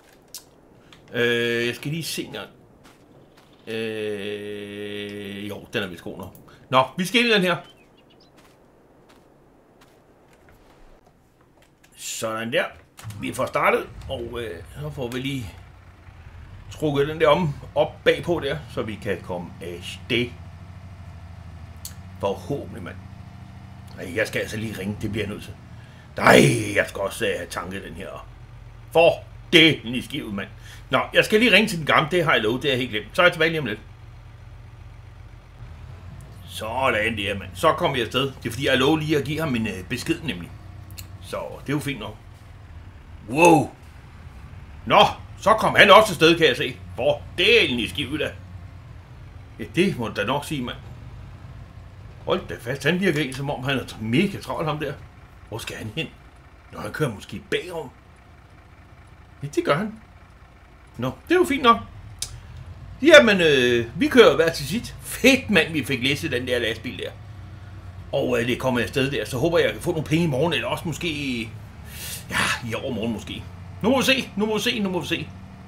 Jeg skal lige se engang. Jo, den er vist god nok. Nå, vi skal ind i den her. Sådan der. Vi får startet, og så får vi lige trukket den der op bagpå der, så vi kan komme af sted. Forhåbentlig, mand. Jeg skal altså lige ringe, det bliver jeg nødt til. Nej, jeg skal også have tanket den her. For det i skivet, mand. Nå, jeg skal lige ringe til den gamle, det har jeg lovet, det er jeg helt glemt. Så er jeg tilbage lige om lidt. Sådan der, mand. Så kommer jeg afsted. Det er fordi, jeg lover lige at give ham en besked, nemlig. Så det er jo fint nok. Wow. Nå, så kom han også afsted, kan jeg se. For delen i skivet, da. Ja, det må du da nok sige, mand. Hold da fast, han virker ikke, som om han er mega travlt, ham der. Hvor skal han hen? Nå, han kører måske bagom. Ja, det gør han. Nå, det er jo fint nok. Jamen, vi kører hver til sit. Fedt, mand, vi fik læst den der lastbil der. Og det kommer afsted der, så håber jeg kan få nogle penge i morgen, eller også måske... Ja, i overmorgen måske. Nu må vi se.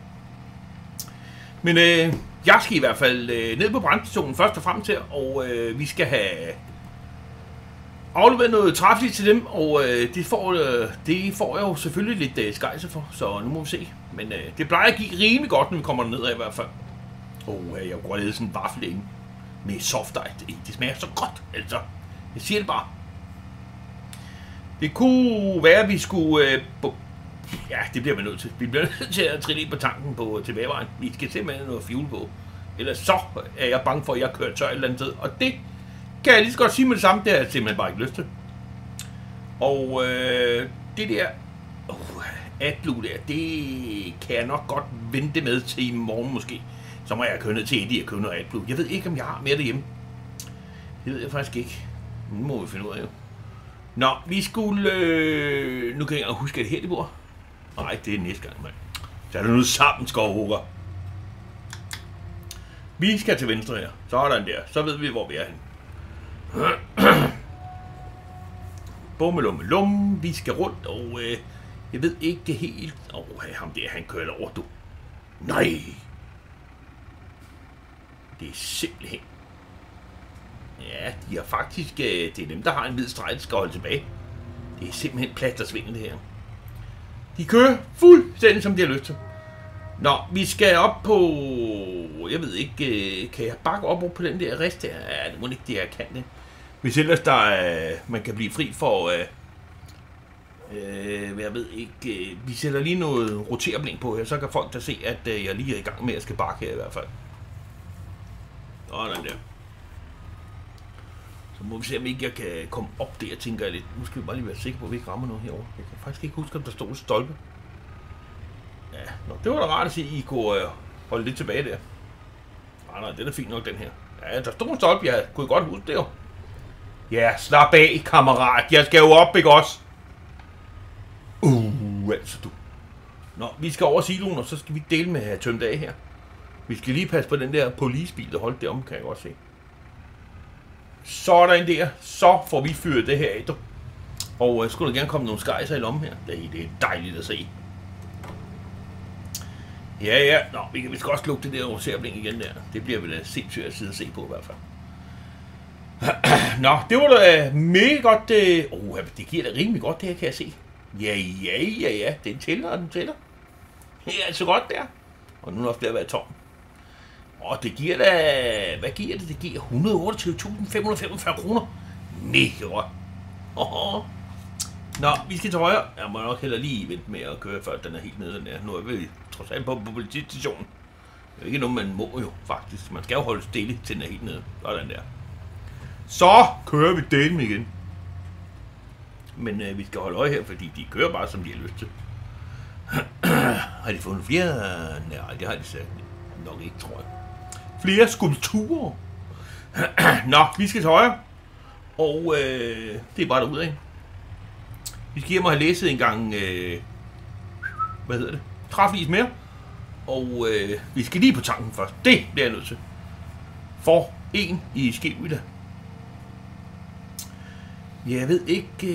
Men jeg skal i hvert fald ned på brandstationen først og fremmest her, og vi skal have afleveret noget træflis til dem, og det får jeg jo selvfølgelig lidt skejse for, så nu må vi se. Men det plejer at give rimelig godt, når vi kommer derned i hvert fald. Og jeg kunne have sådan en vaffel med softice. Det smager så godt, altså. Jeg siger det bare. Det kunne være, at vi skulle... ja, det bliver vi nødt til. Vi bliver nødt til at trille ind på tanken på tilbagevejen. Vi skal simpelthen noget fuel på. Ellers så er jeg bange for, at jeg kører tør et eller andet sted. Og det kan jeg lige så godt sige med det samme. Det har jeg simpelthen bare ikke lyst til. Og det der... AdBlue der, det kan jeg nok godt vente med til i morgen måske. Så må jeg køre ned til Eddie og købe noget AdBlue. Jeg ved ikke, om jeg har mere derhjemme. Det ved jeg faktisk ikke. Nu må vi finde ud af jo. Nå, vi skulle... nu kan jeg ikke huske, at det her, det bor. Nej, det er næste gang, mand. Så er der nu sammen, skovhugger. Vi skal til venstre her. Sådan der. Så ved vi, hvor vi er henne. Bummelummelum. Vi skal rundt, og jeg ved ikke det helt... ham der, han kører over, du. Nej. Det er simpelthen... Ja, de har faktisk... det er dem, der har en hvid streg, der skal holde tilbage. Det er simpelthen plastersvingen, det her. De kører fuldstændig, som de har lyst til. Nå, vi skal op på... Jeg ved ikke... kan jeg bakke op på den der rest der? Ja, det må ikke det, jeg kan det. Hvis ellers man kan blive fri for... jeg ved ikke... vi sætter lige noget roterblink på her, så kan folk da se, at jeg lige er i gang med at skal bakke her i hvert fald. Sådan der. Så må vi se, om ikke jeg kan komme op der, tænker jeg lidt. Nu skal vi bare lige være sikre på, at vi ikke rammer noget herovre. Jeg kan faktisk ikke huske, om der stod en stolpe. Ja, det var da rart at sige, at I kunne holde lidt tilbage der. Nej, det er da fint nok, den her. Ja, der stod en stolpe, jeg kunne godt huske det jo. Ja, slap af, kammerat. Jeg skal jo op, ikke også? Altså du. Nå, vi skal over siloen, og så skal vi dele med at have tømt af her. Vi skal lige passe på den der policebil, der holdt derom, kan jeg godt se. Sådan der, så får vi fyret det her af, du. Og skulle der gerne komme nogle skejser i lommen her. Det er dejligt at se. Ja, nå, vi skal også lukke det der roserblink igen der. Det bliver vi da sindssygt at sidde og se på i hvert fald. Nå, det var da mega godt. Det giver da rimelig godt det her, kan jeg se. Ja, den tæller. Det er altså godt der. Og nu er også ved at være tom. Og det giver da... Hvad giver det? Det giver 128.545 kroner. Mega godt. Nå, vi skal til højre. Jeg må nok heller lige vente med at køre, før den er helt nede den der. Nu er vi trods alt på politistationen. Det er ikke noget, man må jo faktisk. Man skal jo holde stille, til den er helt nede. Sådan der. Så kører vi delen igen. Men vi skal holde øje her, fordi de kører bare, som de har lyst til. Har de fundet flere? Nej, det har de sagt nok ikke, tror jeg. Flere skulpturer. Nå, vi skal til højre. Og det er bare derudad. Vi skal hjem og have læset en gang... hvad hedder det? Træflis mere. Og vi skal lige på tanken først. Det bliver jeg nødt til. For en i Skivida. Jeg ved ikke...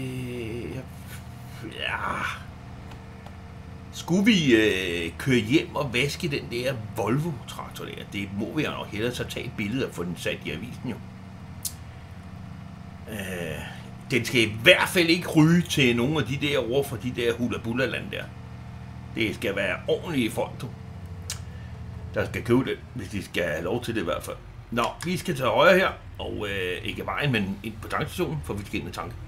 ja... Skulle vi køre hjem og vaske den der Volvo-traktor der? Det må vi jo nok hellere så tage et billede og få den sat i avisen jo. Den skal i hvert fald ikke ryge til nogle af de der ord fra de der hula-bula-land der. Det skal være ordentlige folk, du. der skal købe den, hvis de skal have lov til det i hvert fald. Nå, vi skal til højre her, og ikke vejen, men ind på tankstationen, for vi skal ind og tanke.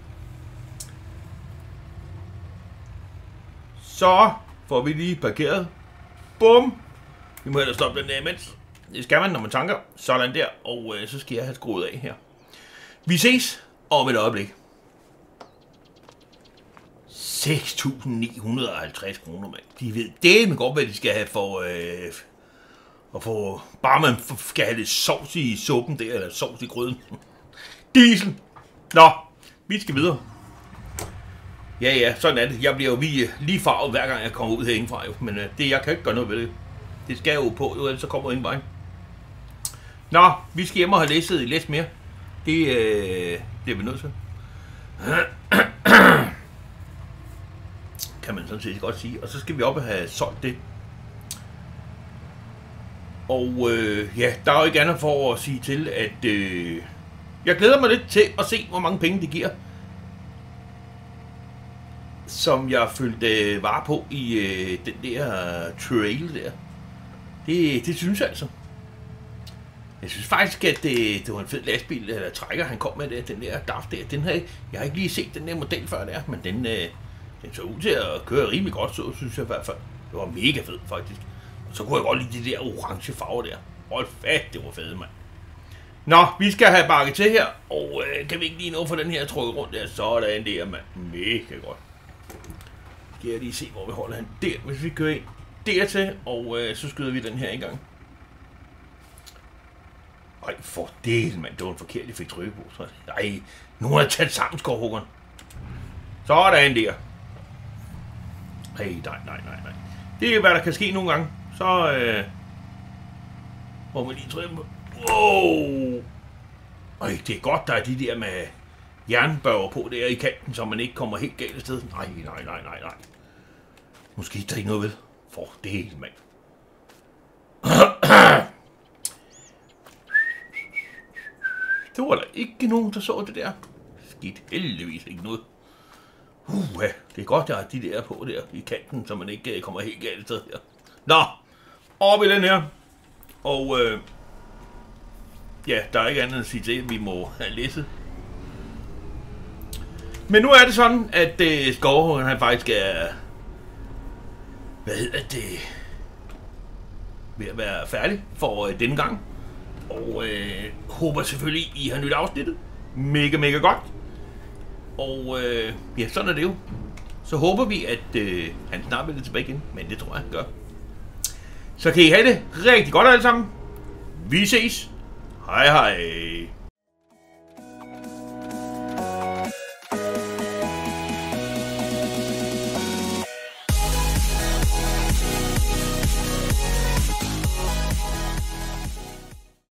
Så får vi lige parkeret. Bum! Vi må ellers stoppe den der imens. Det skal man, når man tanker. Sådan der, og så skal jeg have skruet af her. Vi ses om et øjeblik. 6.950 kroner, mand. De ved det godt, hvad de skal have for... og for... Bare man skal have lidt sovs i suppen der, eller sovs i gryden. Diesel! Nå, vi skal videre. Ja, sådan er det. Jeg bliver jo lige farvet, hver gang jeg kommer ud herindefra, jo. Men det, jeg kan ikke gøre noget ved det. Det skal jeg jo på, jo, ellers så kommer jeg ingen vej. Nå, vi skal hjem og have læst mere. Det bliver vi nødt til. Kan man sådan set godt sige. Og så skal vi op og have solgt det. Og ja, der er jo ikke andet for at sige til, at jeg glæder mig lidt til at se, hvor mange penge det giver. Som jeg følte var på i den der trail der. Det synes jeg altså. Jeg synes faktisk, at det var en fed lastbil, eller trækker, han kom med der, den der DAF der. Jeg har ikke lige set den der model før der, men den så ud til at køre rimelig godt, så synes jeg i hvert fald. Det var mega fed faktisk. Og så kunne jeg godt lide de der orange farver der. Hold fast, det var fedt, mand. Nå, vi skal have bakket til her, og kan vi ikke lige nå for den her trukket rundt der, sådan der, mand. Mega godt. Skal jeg lige se, hvor vi holder han der, hvis vi kører ind dertil, og så skyder vi den her en gang. Ej, for det, mand. Det var en forkert, jeg fik trykket på. Ej, nu har jeg taget sammen, skovhuggeren. Sådan der. Ej, nej. Det er, hvad der kan ske nogle gange. Så må man lige trykke på. Wow! Ej, det er godt, der er de der med jernbørger på der i kanten, så man ikke kommer helt galt af sted. Nej. Måske der ikke noget ved. For det, mand. Det var der ikke nogen, der så det der. Skidt heldigvis ikke noget. Ja, det er godt, der er de der på der i kanten, så man ikke kommer helt galt sted her. Nå, op i den her. Og ja, der er ikke andet at sige til, at vi må have læsset. Men nu er det sådan, at skovhuggeren han faktisk er... Hvad hedder det? Ved at være færdig for denne gang. Og håber selvfølgelig, I har nyt afsnittet. Mega godt. Og ja, sådan er det jo. Så håber vi, at han snart vil tilbage igen. Men det tror jeg, han gør. Så kan I have det rigtig godt alle sammen. Vi ses. Hej.